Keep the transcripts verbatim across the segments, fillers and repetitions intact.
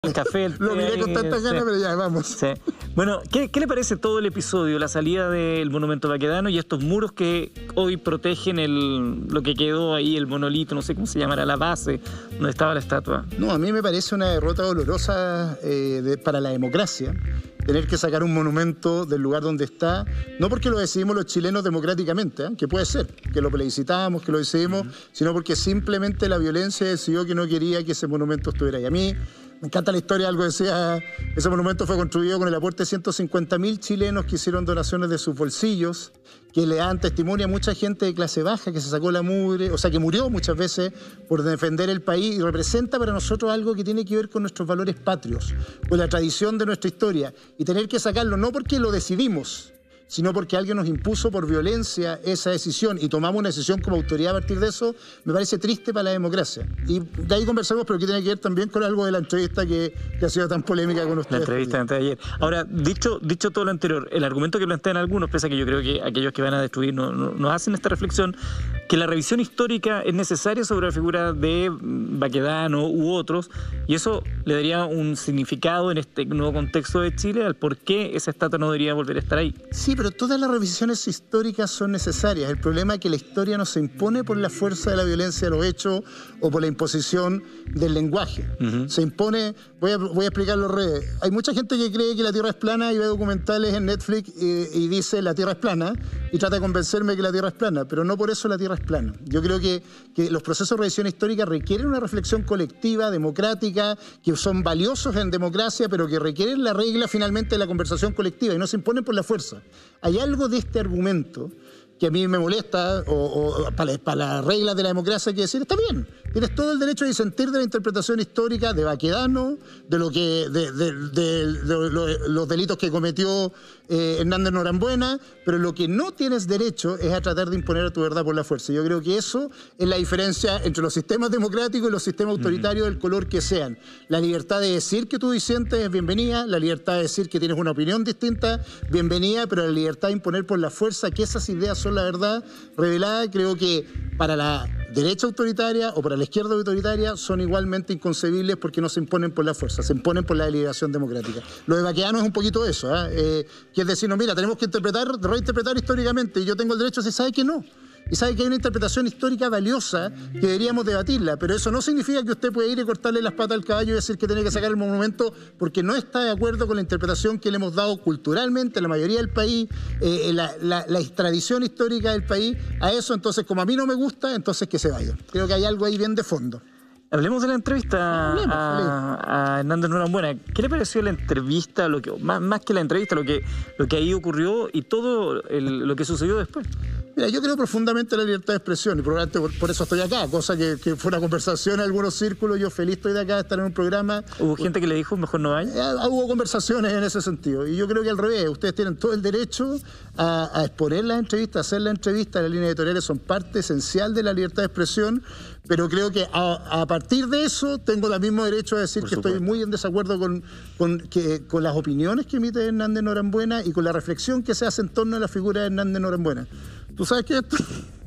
El café, el Lo miré con tantas ganas, sí. pero ya, vamos. Sí. Bueno, ¿qué, ¿qué le parece todo el episodio? La salida del monumento Baquedano y estos muros que hoy protegen el, lo que quedó ahí, el monolito, no sé cómo se llamará, la base donde estaba la estatua. No, a mí me parece una derrota dolorosa eh, de, para la democracia. Tener que sacar un monumento del lugar donde está, no porque lo decidimos los chilenos democráticamente, ¿eh? Que puede ser, que lo plebiscitamos, que lo decidimos, uh-huh. sino porque simplemente la violencia decidió que no quería que ese monumento estuviera ahí. A mí me encanta la historia, algo decía, ese monumento fue construido con el aporte de ciento cincuenta mil chilenos que hicieron donaciones de sus bolsillos, que le dan testimonio a mucha gente de clase baja que se sacó la mugre, o sea, que murió muchas veces por defender el país, y representa para nosotros algo que tiene que ver con nuestros valores patrios, con la tradición de nuestra historia, y tener que sacarlo no porque lo decidimos, sino porque alguien nos impuso por violencia esa decisión y tomamos una decisión como autoridad a partir de eso, me parece triste para la democracia. Y de ahí conversamos, pero que tiene que ver también con algo de la entrevista que, que ha sido tan polémica con ustedes. La entrevista antes de ayer. Ahora, dicho, dicho todo lo anterior, el argumento que plantean algunos, pese a que yo creo que aquellos que van a destruir no, no, nos hacen esta reflexión, que la revisión histórica es necesaria sobre la figura de Baquedano u otros, y eso le daría un significado en este nuevo contexto de Chile al por qué esa estatua no debería volver a estar ahí. Sí, pero todas las revisiones históricas son necesarias. El problema es que la historia no se impone por la fuerza de la violencia de los hechos o por la imposición del lenguaje. Uh-huh. Se impone, voy a, voy a explicarlo al revés. Hay mucha gente que cree que la Tierra es plana y ve documentales en Netflix y, y dice la Tierra es plana y trata de convencerme que la Tierra es plana, pero no por eso la Tierra es plana. Yo creo que, que los procesos de revisión histórica requieren una reflexión colectiva, democrática, que son valiosos en democracia, pero que requieren la regla finalmente de la conversación colectiva y no se imponen por la fuerza. Hay algo de este argumento que a mí me molesta, o, o para, para las reglas de la democracia hay que decir, está bien, tienes todo el derecho a disentir de la interpretación histórica de Baquedano, de, lo que, de, de, de, de, de lo, los delitos que cometió eh, Hernández Norambuena, pero lo que no tienes derecho es a tratar de imponer tu verdad por la fuerza. Yo creo que eso es la diferencia entre los sistemas democráticos y los sistemas autoritarios, uh-huh. del color que sean. La libertad de decir que tú disientes es bienvenida, la libertad de decir que tienes una opinión distinta, bienvenida, pero la libertad de imponer por la fuerza que esas ideas son la verdad revelada, creo que para la derecha autoritaria o para la izquierda autoritaria son igualmente inconcebibles porque no se imponen por la fuerza, se imponen por la deliberación democrática. Lo de Baquedano es un poquito eso, ¿eh? Eh, que es decir, no, mira, tenemos que interpretar, reinterpretar históricamente y yo tengo el derecho, se sabe que no. Y sabe que hay una interpretación histórica valiosa que deberíamos debatirla, pero eso no significa que usted pueda ir y cortarle las patas al caballo y decir que tiene que sacar el monumento porque no está de acuerdo con la interpretación que le hemos dado culturalmente a la mayoría del país, eh, la, la, la tradición histórica del país a eso. Entonces, como a mí no me gusta, entonces que se vaya. Creo que hay algo ahí bien de fondo. Hablemos de la entrevista Hablemos, a, a Hernández Norambuena. ¿Qué le pareció la entrevista, lo que, más, más que la entrevista, lo que, lo que ahí ocurrió y todo el, lo que sucedió después? Mira, yo creo profundamente en la libertad de expresión y probablemente por, por eso estoy acá, cosa que, que fue una conversación en algunos círculos. Yo feliz estoy de acá, de estar en un programa. ¿Hubo gente que le dijo mejor no vaya? Eh, hubo conversaciones en ese sentido y yo creo que al revés, ustedes tienen todo el derecho a, a exponer las entrevistas, a hacer las entrevistas, las líneas editoriales son parte esencial de la libertad de expresión, pero creo que a, a partir de eso tengo el mismo derecho a decir por que supuesto. Estoy muy en desacuerdo con, con, que, con las opiniones que emite Hernández Norambuena y con la reflexión que se hace en torno a la figura de Hernández Norambuena. ¿Tú sabes qué? Esto?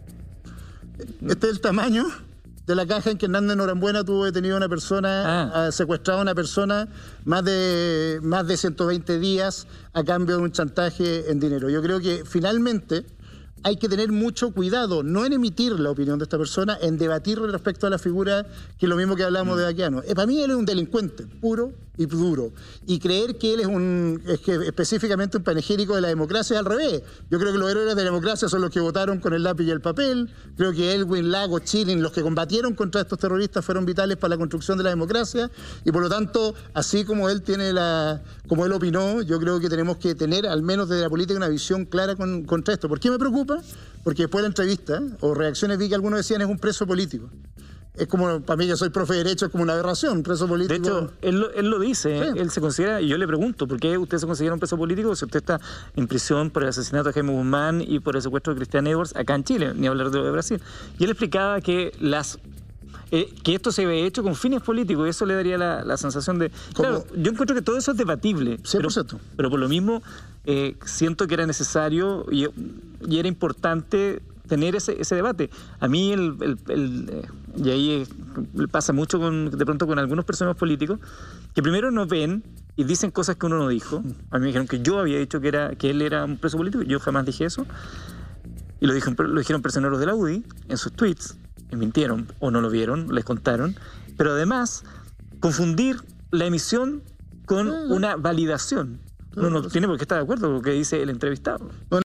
Este es el tamaño de la caja en que Hernández Norambuena tuvo detenido a una persona, ah. secuestrado a una persona más de, más de ciento veinte días a cambio de un chantaje en dinero. Yo creo que finalmente hay que tener mucho cuidado, no en emitir la opinión de esta persona, en debatir respecto a la figura, que es lo mismo que hablamos mm. de Baquedano. Eh, para mí él es un delincuente, puro y duro. Y creer que él es un es que específicamente un panegírico de la democracia es al revés. Yo creo que los héroes de la democracia son los que votaron con el lápiz y el papel. Creo que Elwin, Lago, Chilin, los que combatieron contra estos terroristas fueron vitales para la construcción de la democracia. Y por lo tanto, así como él tiene la, como él opinó, yo creo que tenemos que tener, al menos desde la política, una visión clara con, contra esto. ¿Por qué me preocupa? Porque después de la entrevista o reacciones vi que algunos decían es un preso político. Es como, para mí que soy profe de Derecho, es como una aberración, un preso político. De hecho, él lo, él lo dice, sí. Él se considera, y yo le pregunto, ¿por qué usted se considera un preso político si usted está en prisión por el asesinato de Jaime Guzmán y por el secuestro de Christian Edwards acá en Chile, ni hablar de lo de Brasil? Y él explicaba que las... Eh, que esto se ve hecho con fines políticos y eso le daría la, la sensación de... Claro, yo encuentro que todo eso es debatible, pero, pero por lo mismo eh, siento que era necesario y, y era importante tener ese, ese debate. A mí el, el, el, Y ahí es, pasa mucho con, de pronto con algunos personajes políticos que primero nos ven y dicen cosas que uno no dijo. A mí me dijeron que yo había dicho que, era, que él era un preso político. Yo jamás dije eso. Y lo, dijo, lo dijeron personeros de la U D I en sus tweets. Y mintieron o no lo vieron, les contaron. Pero además, confundir la emisión con una validación. Uno no tiene por qué estar de acuerdo con lo que dice el entrevistado.